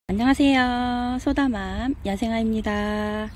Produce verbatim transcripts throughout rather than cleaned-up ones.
안녕하세요. 소다맘 야생아입니다.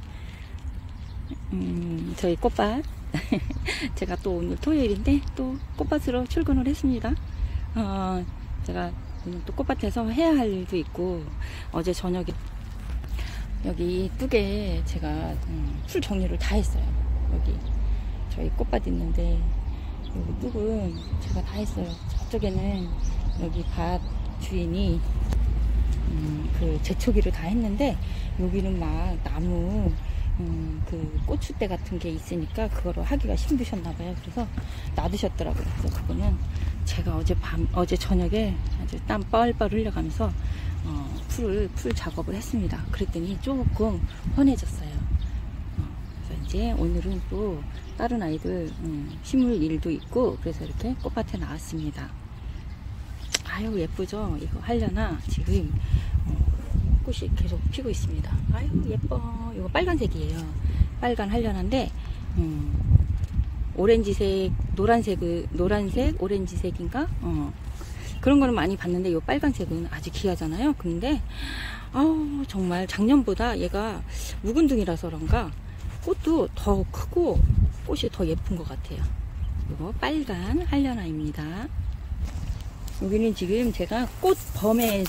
음, 저희 꽃밭 제가 또 오늘 토요일인데 또 꽃밭으로 출근을 했습니다. 어, 제가 오늘 또 꽃밭에서 해야 할 일도 있고, 어제 저녁에 여기 뚝에 제가 음, 풀 정리를 다 했어요. 여기 저희 꽃밭 있는데 여기 뚝은 제가 다 했어요. 저쪽에는 여기 밭 주인이 음, 그 제초기를 다 했는데, 여기는 막 나무 음, 그 고추대 같은 게 있으니까 그거를 하기가 힘드셨나봐요. 그래서 놔두셨더라고요. 그래서 그거는 제가 어제 밤 어제 저녁에 아주 땀 뻘뻘 흘려가면서 어, 풀을 풀 작업을 했습니다. 그랬더니 조금 훤해졌어요. 어, 그래서 이제 오늘은 또 다른 아이들 음, 심을 일도 있고, 그래서 이렇게 꽃밭에 나왔습니다. 아유 예쁘죠? 이거 하려나 지금 어, 꽃이 계속 피고 있습니다. 아유 예뻐. 이거 빨간색이에요. 빨간 하려나인데 음, 오렌지색, 노란색, 노란색, 오렌지색인가? 어, 그런 거는 많이 봤는데 이 빨간색은 아주 귀하잖아요. 근데 아우 정말 작년보다 얘가 묵은둥이라서 그런가 꽃도 더 크고 꽃이 더 예쁜 것 같아요. 이거 빨간 하려나입니다. 여기는 지금 제가 꽃범의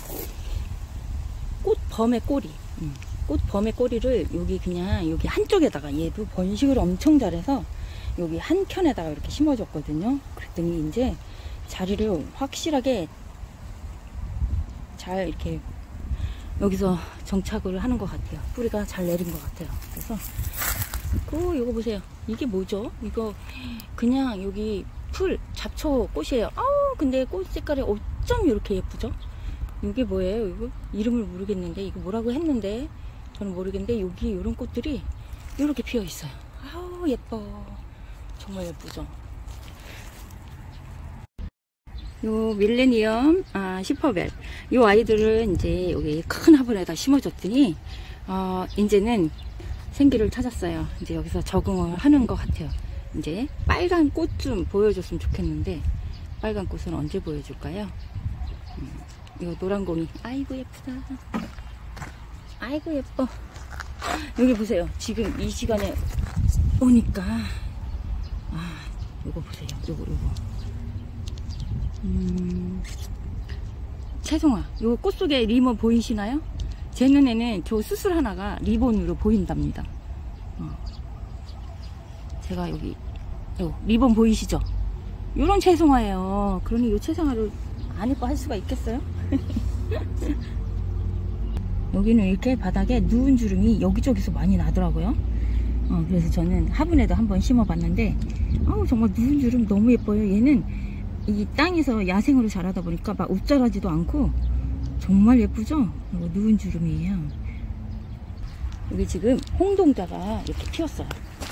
꽃범의 꼬리 음, 꽃범의 꼬리를 여기 그냥 여기 한쪽에다가, 얘도 번식을 엄청 잘해서 여기 한 켠에다가 이렇게 심어줬거든요. 그랬더니 이제 자리를 확실하게 잘 이렇게 여기서 정착을 하는 것 같아요. 뿌리가 잘 내린 것 같아요. 그래서 그 이거 보세요. 이게 뭐죠? 이거 그냥 여기 풀 잡초 꽃이에요. 아우 근데 꽃 색깔이 어쩜 이렇게 예쁘죠? 이게 뭐예요? 이거 이름을 모르겠는데, 이거 뭐라고 했는데 저는 모르겠는데, 여기 이런 꽃들이 이렇게 피어 있어요. 아우 예뻐. 정말 예쁘죠? 요 밀레니엄 아, 슈퍼벨 요 아이들은 이제 여기 큰 화분에다 심어줬더니 어, 이제는 생기를 찾았어요. 이제 여기서 적응을 하는 것 같아요. 이제 빨간 꽃 좀 보여줬으면 좋겠는데, 빨간 꽃은 언제 보여줄까요? 음, 이거 노란공이 아이고 예쁘다. 아이고 예뻐. 여기 보세요. 지금 이 시간에 오니까 아 요거 보세요. 요거 요거 음, 채송화. 요 꽃 속에 리본 보이시나요? 제 눈에는 저 수술 하나가 리본으로 보인답니다. 어. 제가 여기 요 리본 보이시죠? 요런 채송화예요. 그러니 요 채송화를 안 예뻐 할 수가 있겠어요? 여기는 이렇게 바닥에 누운 주름이 여기저기서 많이 나더라고요. 어, 그래서 저는 화분에도 한번 심어 봤는데 아우 정말 누운 주름 너무 예뻐요. 얘는 이 땅에서 야생으로 자라다 보니까 막 웃자라지도 않고 정말 예쁘죠? 이거 누운 주름이에요. 여기 지금 홍동자가 이렇게 피었어요.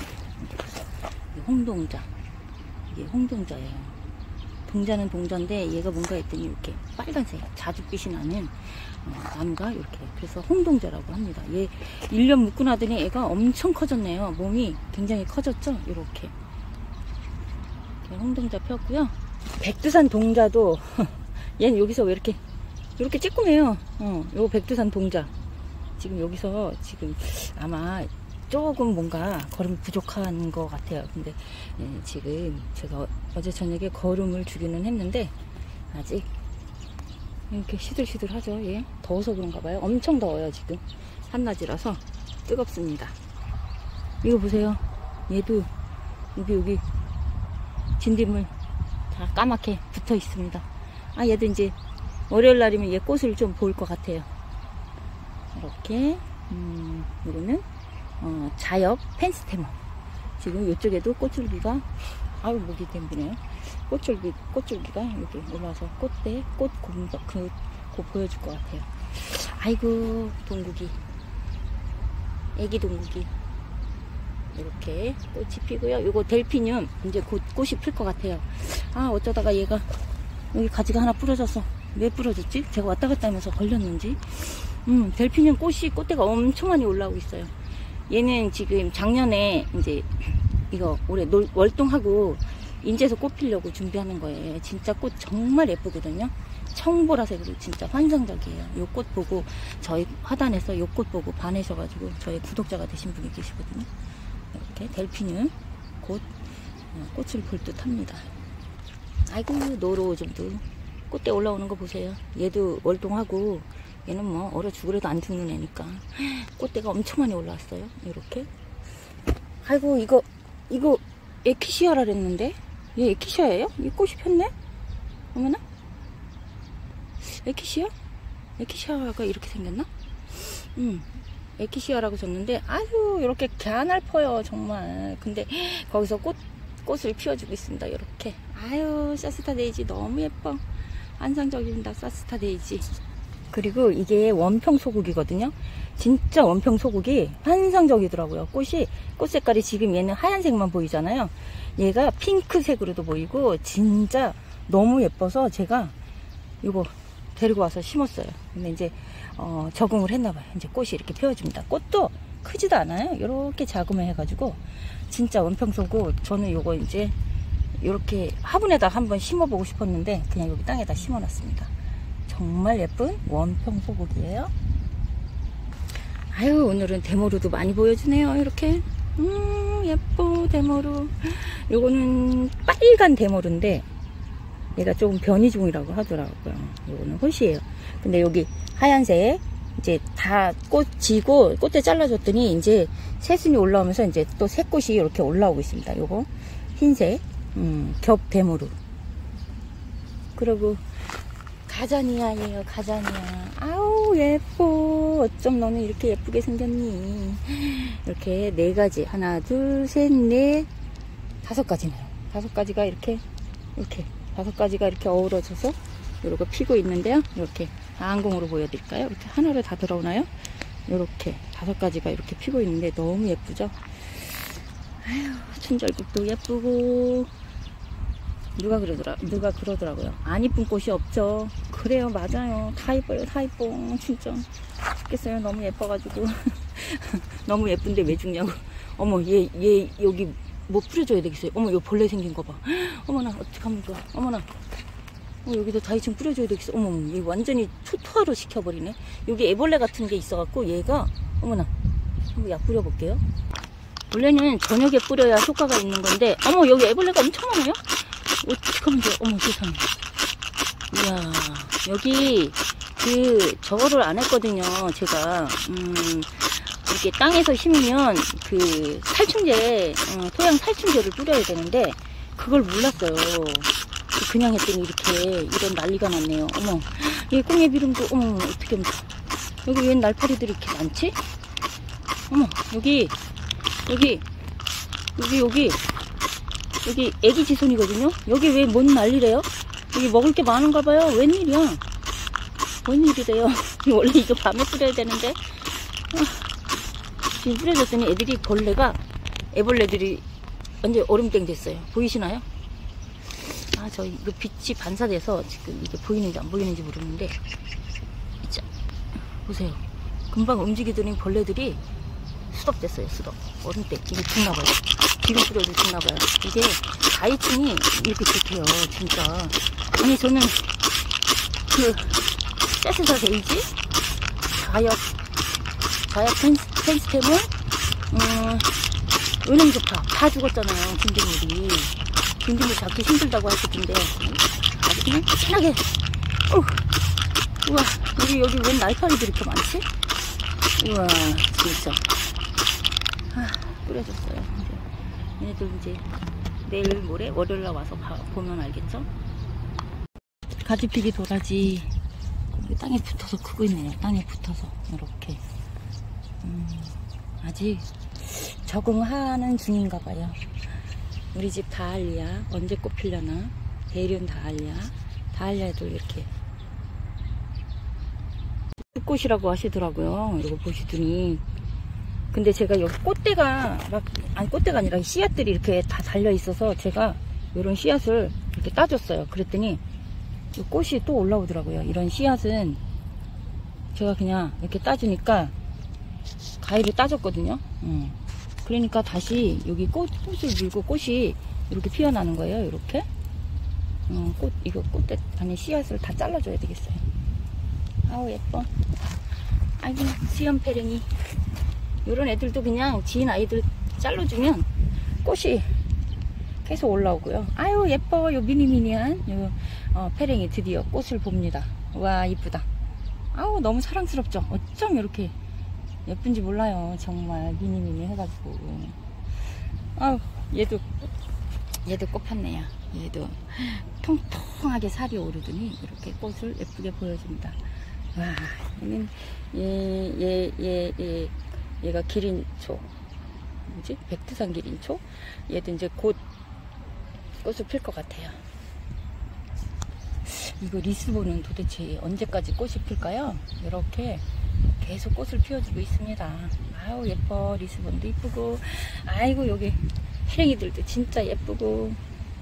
홍동자. 이게 홍동자예요. 동자는 동자인데 얘가 뭔가 했더니 이렇게 빨간색 자줏빛이 나는 어, 나무가 이렇게, 그래서 홍동자라고 합니다. 얘 일 년 묵고 나더니 애가 엄청 커졌네요. 몸이 굉장히 커졌죠? 이렇게, 이렇게 홍동자 폈고요. 백두산 동자도 얘는 여기서 왜 이렇게 이렇게 쬐끔해요. 어, 요 백두산 동자 지금 여기서 지금 아마 조금 뭔가 걸음이 부족한 것 같아요. 근데 예, 지금 제가 어제 저녁에 걸음을 주기는 했는데 아직 이렇게 시들시들 하죠. 예? 더워서 그런가 봐요. 엄청 더워요. 지금 한낮이라서 뜨겁습니다. 이거 보세요. 얘도 여기 여기 진딧물 다 까맣게 붙어 있습니다. 아 얘도 이제 월요일 날이면 얘 꽃을 좀 볼 것 같아요. 이렇게 음, 이거는 어, 자엽 펜스테몬. 지금 이쪽에도 꽃줄기가 아유 목이 댐비네요. 꽃줄기 꽃줄기가 여기 올라와서 꽃대 꽃 곰, 그, 그 보여줄 것 같아요. 아이고 동국이, 애기 동국이 이렇게 꽃이 피고요. 이거 델피늄 이제 곧 꽃이 필 것 같아요. 아 어쩌다가 얘가 여기 가지가 하나 부러졌어. 왜 부러졌지? 제가 왔다 갔다 하면서 걸렸는지. 음 델피늄 꽃이 꽃대가 엄청 많이 올라오고 있어요. 얘는 지금 작년에 이제 이거 올해 놀, 월동하고 인제서 꽃 피려고 준비하는 거예요. 진짜 꽃 정말 예쁘거든요. 청보라색으로 진짜 환상적이에요. 요 꽃 보고 저희 화단에서 요 꽃 보고 반하셔가지고 저희 구독자가 되신 분이 계시거든요. 이렇게 델피늄 꽃 꽃을 볼 듯합니다. 아이고 노루오줌도 꽃대 올라오는 거 보세요. 얘도 월동하고 얘는 뭐 얼어 죽으래도 안 죽는 애니까 꽃대가 엄청 많이 올라왔어요. 이렇게. 아이고 이거 이거 에키시아라 그랬는데 얘 에키시아예요? 이 꽃이 폈네? 어머나? 에키시아? 에키시아가 이렇게 생겼나? 음, 에키시아라고 줬는데 아유 이렇게 갸날퍼요 정말. 근데 거기서 꽃, 꽃을 피워주고 있습니다. 이렇게. 아유 사스타 데이지 너무 예뻐. 환상적입니다. 사스타 데이지. 그리고 이게 원평 소국이거든요. 진짜 원평 소국이 환상적이더라고요. 꽃이, 꽃 색깔이 지금 얘는 하얀색만 보이잖아요. 얘가 핑크색으로도 보이고 진짜 너무 예뻐서 제가 이거 데리고 와서 심었어요. 근데 이제 어, 적응을 했나봐요. 이제 꽃이 이렇게 피워줍니다. 꽃도 크지도 않아요. 이렇게 자그마 해가지고 진짜 원평 소국. 저는 이거 이제 이렇게 화분에다 한번 심어보고 싶었는데 그냥 여기 땅에다 심어놨습니다. 정말 예쁜 원평 소국이에요. 아유 오늘은 대모루도 많이 보여주네요. 이렇게 음 예뻐 대모루. 요거는 빨간 대모루인데 얘가 조금 변이종이라고 하더라고요. 요거는 꽃이에요. 근데 여기 하얀색 이제 다 꽃 지고 꽃대 잘라줬더니 이제 새순이 올라오면서 이제 또 새 꽃이 이렇게 올라오고 있습니다. 요거 흰색 음, 겹 대모루. 그리고 가자니아예요. 가자니아. 아우 예뻐. 어쩜 너는 이렇게 예쁘게 생겼니. 이렇게 네 가지 하나 둘 셋 넷 다섯 가지네요. 다섯 가지가 이렇게 이렇게 다섯 가지가 이렇게 어우러져서 이렇게 피고 있는데요. 이렇게 안공으로 보여드릴까요? 이렇게 하나로 다 들어오나요? 이렇게 다섯 가지가 이렇게 피고 있는데 너무 예쁘죠. 아유 춘절국도 예쁘고. 누가 그러더라, 누가 그러더라고요. 안 이쁜 꽃이 없죠. 그래요, 맞아요. 다 예뻐요, 다 예뻐. 진짜. 죽겠어요. 너무 예뻐가지고. 너무 예쁜데 왜 죽냐고. 어머, 얘, 얘, 여기 뭐 뿌려줘야 되겠어요. 어머, 요 벌레 생긴 거 봐. 어머나, 어떡하면 좋아. 어머나. 어, 여기도 다이층 뿌려줘야 되겠어. 어머, 얘 완전히 초토화로 시켜버리네. 여기 애벌레 같은 게 있어갖고 얘가, 어머나. 한번 약 뿌려볼게요. 원래는 저녁에 뿌려야 효과가 있는 건데, 어머, 여기 애벌레가 엄청 많아요? 어떡하면 좋아. 어머 세상에. 이야 여기 그 저거를 안 했거든요. 제가 음 이렇게 땅에서 심으면 그 살충제 어, 토양 살충제를 뿌려야 되는데 그걸 몰랐어요. 그냥 했더니 이렇게 이런 난리가 났네요. 어머 이 꽁예 비름도 어머 어떻게 하면 좋아. 여기 웬 날파리들이 이렇게 많지? 어머 여기 여기 여기 여기 여기 애기 지손이거든요. 여기 왜 뭔 난리래요? 여기 먹을 게 많은가 봐요. 웬일이야? 웬일이래요? 원래 이거 밤에 뿌려야 되는데 아, 지금 뿌려줬더니 애들이 벌레가 애벌레들이 완전 얼음땡 됐어요. 보이시나요? 아 저 이거 빛이 반사돼서 지금 이게 보이는지 안 보이는지 모르는데 자 보세요. 금방 움직이더니 벌레들이 수덕됐어요. 수덕 얼음땡. 이거 죽나봐요. 지금 뿌려도 죽나봐요. 이게 다이층이 이렇게 좋대요. 진짜. 아니 저는 그 세스사 데이지 좌역 좌역 펜스템을 음, 은행 좋다. 다 죽었잖아요. 김대물이. 김대물 잡기 힘들다고 하셨던데 아주 그냥 편하게 어, 우와 여기 여기 웬 날파리들이 이렇게 많지? 우와 진짜 아, 뿌려줬어요. 이제 얘네들 이제 내일 모레 월요일날 와서 봐, 보면 알겠죠? 가지피기 도라지 땅에 붙어서 크고 있네요. 땅에 붙어서 이렇게 음, 아직 적응하는 중인가 봐요. 우리 집 다알리아 언제 꽃 피려나. 대륜 다알리아 다알리아도 이렇게 꽃이라고 하시더라고요. 이거 보시더니 근데 제가 여기 꽃대가 막 아니 꽃대가 아니라 씨앗들이 이렇게 다 달려 있어서 제가 이런 씨앗을 이렇게 따줬어요. 그랬더니 이 꽃이 또 올라오더라고요. 이런 씨앗은 제가 그냥 이렇게 따주니까 가위를 따줬거든요. 음. 그러니까 다시 여기 꽃, 꽃을 물고 꽃이 이렇게 피어나는 거예요. 이렇게 어, 꽃, 이거 꽃대, 아니, 씨앗을 다 잘라줘야 되겠어요. 아우, 예뻐. 아이고, 수염패랭이. 요런 애들도 그냥 지인 아이들 잘라주면 꽃이 계속 올라오고요. 아유, 예뻐. 요 미니미니한 요 어, 패랭이 드디어 꽃을 봅니다. 와, 이쁘다. 아우, 너무 사랑스럽죠? 어쩜 이렇게 예쁜지 몰라요. 정말 미니미니 해가지고. 아우, 얘도, 얘도 꽃 폈네요. 얘도 통통하게 살이 오르더니 이렇게 꽃을 예쁘게 보여줍니다. 와, 얘는, 얘, 얘, 얘, 얘, 얘가 기린초. 뭐지? 백두산 기린초? 얘도 이제 곧 꽃을 필 것 같아요. 이거 리스본은 도대체 언제까지 꽃이 필까요? 이렇게 계속 꽃을 피워주고 있습니다. 아우, 예뻐. 리스본도 이쁘고, 아이고, 여기 패랭이들도 진짜 예쁘고,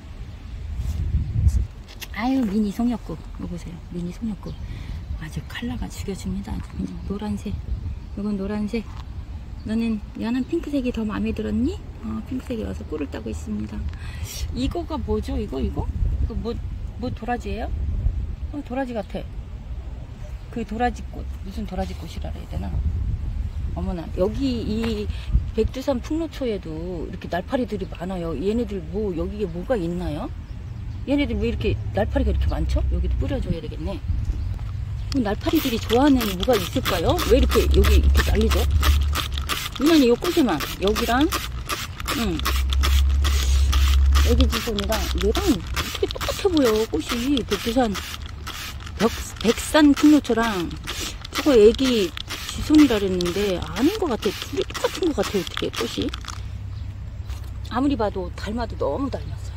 아유, 미니 송엽국. 이거 보세요. 미니 송엽국. 아주 컬러가 죽여줍니다. 아주 그냥 노란색. 이건 노란색. 너는 연한 핑크색이 더 마음에 들었니? 어, 핑크색이 와서 꿀을 따고 있습니다. 이거가 뭐죠? 이거 이거? 이거 뭐, 뭐 도라지예요? 어, 도라지 같아. 그 도라지꽃. 무슨 도라지꽃이라 해야 되나? 어머나, 여기 이 백두산 풍로초에도 이렇게 날파리들이 많아요. 얘네들 뭐 여기에 뭐가 있나요? 얘네들 왜 이렇게 날파리가 이렇게 많죠? 여기도 뿌려줘야 되겠네. 날파리들이 좋아하는 뭐가 있을까요? 왜 이렇게 여기 이렇게 난리죠? 유난히 요 꽃에만 여기랑 응 애기 지손이랑 얘랑 어떻게 똑같아 보여. 꽃이 백두산 벽, 백산 풍로초랑 저거 애기 지손이라 그랬는데 아닌 것 같아. 둘이 똑같은 것 같아. 어떻게 꽃이 아무리 봐도 닮아도 너무 닮았어요.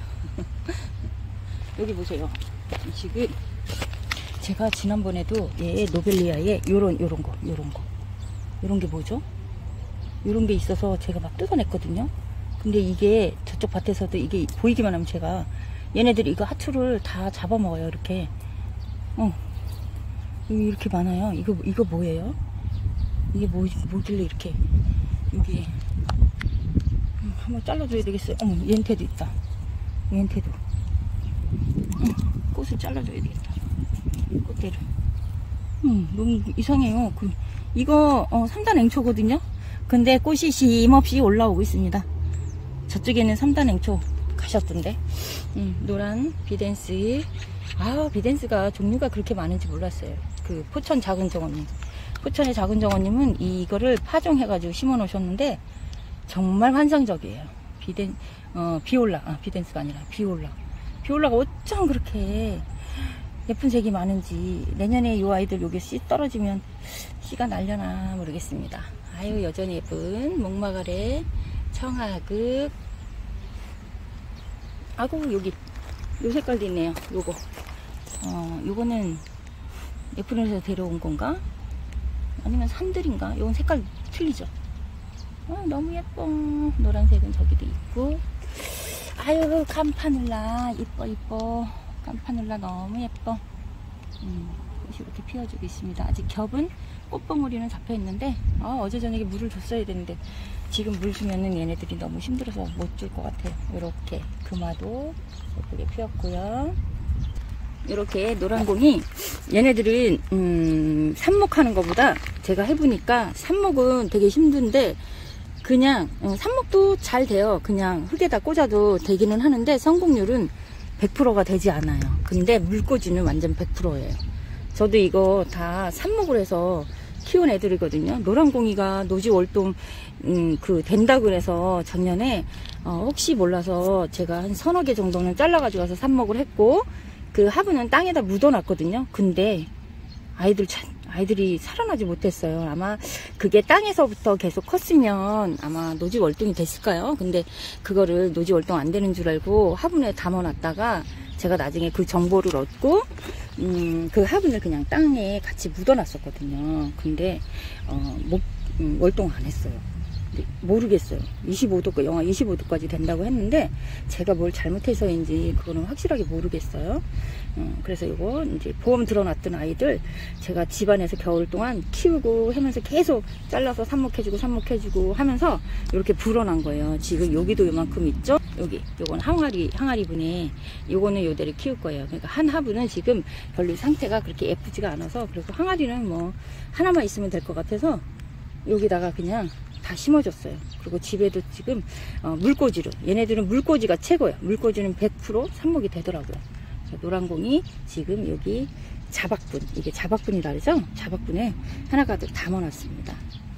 여기 보세요. 지금 제가 지난번에도 얘 노벨리아에 요런 요런 거 요런 거 요런 게 뭐죠? 요런 게 있어서 제가 막 뜯어냈거든요. 근데 이게 저쪽 밭에서도 이게 보이기만 하면 제가 얘네들이 이거 하초를 다 잡아먹어요. 이렇게 어 여기 이렇게 많아요. 이거 이거 뭐예요? 이게 뭐, 뭐길래 이렇게 여기 음, 한번 잘라줘야 되겠어요. 어머, 얘한테도 있다. 얘한테도 음, 꽃을 잘라줘야 되겠다. 꽃대를 음, 너무 이상해요. 그 이거 어, 삼단 앵초거든요. 근데 꽃이 쉼없이 올라오고 있습니다. 저쪽에는 삼단 앵초 가셨던데. 음, 노란 비덴스. 아, 비덴스가 종류가 그렇게 많은지 몰랐어요. 그 포천 작은 정원님, 포천의 작은 정원님은 이거를 파종해가지고 심어 놓으셨는데 정말 환상적이에요. 비덴 어 비올라 아 비덴스가 아니라 비올라. 비올라가 어쩜 그렇게 예쁜 색이 많은지. 내년에 이 아이들 여기 씨 떨어지면 씨가 날려나 모르겠습니다. 아유, 여전히 예쁜 목마가래 청하극. 아고, 여기 요 색깔도 있네요. 요거 어 요거는 애플에서 데려온 건가? 아니면 산들인가? 요건 색깔 틀리죠? 어, 너무 예뻐. 노란색은 저기도 있고. 아유, 캄파눌라 이뻐 이뻐. 캄파눌라 너무 예뻐. 음, 꽃이 이렇게 피어주고 있습니다. 아직 겹은 꽃봉오리는 잡혀 있는데 아, 어제 저녁에 물을 줬어야 되는데 지금 물 주면은 얘네들이 너무 힘들어서 못 줄 것 같아요. 이렇게 금화도 예쁘게 피었고요. 이렇게 노란공이 얘네들은 음, 삽목하는 것보다 제가 해보니까 삽목은 되게 힘든데 그냥 어, 삽목도 잘 돼요. 그냥 흙에다 꽂아도 되기는 하는데 성공률은 백 퍼센트가 되지 않아요. 근데 물꽂이는 완전 백 퍼센트예요. 저도 이거 다 삽목을 해서 키운 애들이거든요. 노란공이가 노지월동 음, 그 된다고 그래서 작년에 어, 혹시 몰라서 제가 한 서너 개 정도는 잘라가지고 와서 삽목을 했고 그 화분은 땅에다 묻어놨거든요. 근데 아이들 참, 아이들이 살아나지 못했어요. 아마 그게 땅에서부터 계속 컸으면 아마 노지월동이 됐을까요? 근데 그거를 노지월동 안 되는 줄 알고 화분에 담아놨다가 제가 나중에 그 정보를 얻고 음, 그 화분을 그냥 땅에 같이 묻어놨었거든요. 근데 어, 못, 음, 월동 안 했어요. 모르겠어요. 이십오 도, 영하 이십오 도까지 된다고 했는데 제가 뭘 잘못해서인지 그거는 확실하게 모르겠어요. 어, 그래서 이거 이제 보험 들어놨던 아이들 제가 집안에서 겨울 동안 키우고 하면서 계속 잘라서 삽목해주고 삽목해주고 하면서 이렇게 불어난 거예요. 지금 여기도 요만큼 있죠. 여기 요건 항아리 항아리분에 요거는 요대로 키울 거예요. 그러니까 한 화분은 지금 별로 상태가 그렇게 예쁘지가 않아서, 그리고 항아리는 뭐 하나만 있으면 될 것 같아서 여기다가 그냥 다 심어줬어요. 그리고 집에도 지금 어, 물꽂이로, 얘네들은 물꽂이가 최고예요. 물꽂이는 백 퍼센트 삽목이 되더라고요. 노란공이 지금 여기 자박분, 이게 자박분이라 그러죠? 자박분에 하나 가득 담아놨습니다.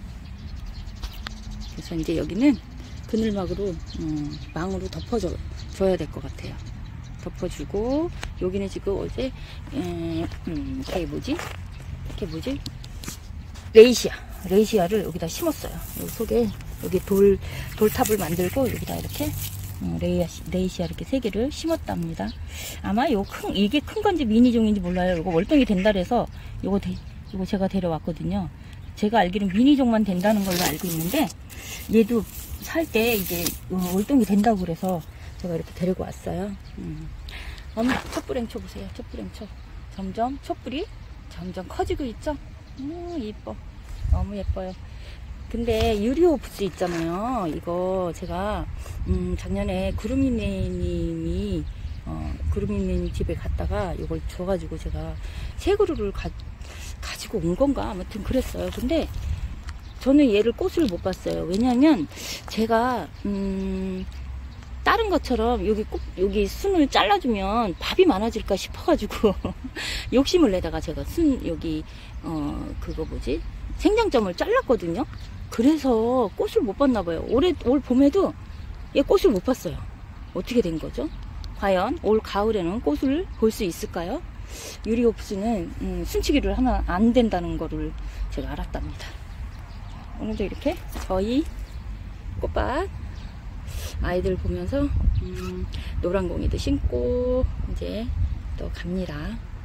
그래서 이제 여기는 그늘막으로 음, 망으로 덮어줘 줘야 될 것 같아요. 덮어주고, 여기는 지금 어제 음, 음, 이게 뭐지? 이게 뭐지? 레이시아, 레이시아를 여기다 심었어요. 여기 속에 여기 돌 돌탑을 만들고 여기다 이렇게 음, 레이시아, 레이시아 이렇게 세 개를 심었답니다. 아마 요 큰, 이게 큰 건지 미니종인지 몰라요. 이거 월동이 된다 그래서 요거 데, 요거 제가 데려왔거든요. 제가 알기로는 미니종만 된다는 걸로 알고 있는데, 얘도 살 때 이제 월동이 된다고 그래서 제가 이렇게 데리고 왔어요. 음. 어머, 촛불행초 보세요. 촛불행초. 점점 촛불이 점점 커지고 있죠? 음, 이뻐. 너무 예뻐요. 근데 유리오프스 있잖아요. 이거 제가 음, 작년에 구름이네님이 어, 구름이네님 집에 갔다가 이걸 줘가지고 제가 세 그루를 가, 가지고 온 건가? 아무튼 그랬어요. 근데 저는 얘를 꽃을 못 봤어요. 왜냐면 제가 음, 다른 것처럼 여기 꼭 여기 순을 잘라주면 밥이 많아질까 싶어가지고 욕심을 내다가 제가 순 여기 어 그거 뭐지 생장점을 잘랐거든요. 그래서 꽃을 못 봤나 봐요. 올해 올 봄에도 얘 꽃을 못 봤어요. 어떻게 된 거죠? 과연 올 가을에는 꽃을 볼 수 있을까요? 유리옵스는 음, 순치기를 하면 안 된다는 거를 제가 알았답니다. 오늘도 이렇게 저희 꽃밭 아이들 보면서 음, 노란공이도 심고 이제 또 갑니다.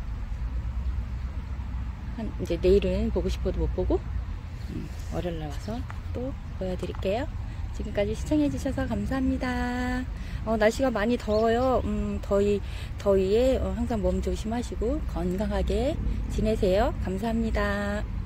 한, 이제 내일은 보고 싶어도 못 보고 음, 월요일날 와서 또 보여드릴게요. 지금까지 시청해주셔서 감사합니다. 어, 날씨가 많이 더워요. 음, 더위, 더위에 어, 항상 몸 조심하시고 건강하게 지내세요. 감사합니다.